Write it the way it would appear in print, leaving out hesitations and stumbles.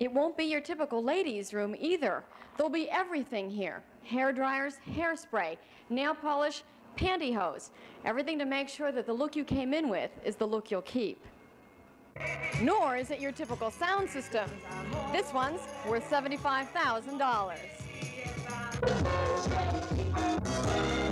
It won't be your typical ladies' room either. There'll be everything here. Hair dryers, hairspray, nail polish, pantyhose. Everything to make sure that the look you came in with is the look you'll keep. Nor is it your typical sound system. This one's worth $75,000.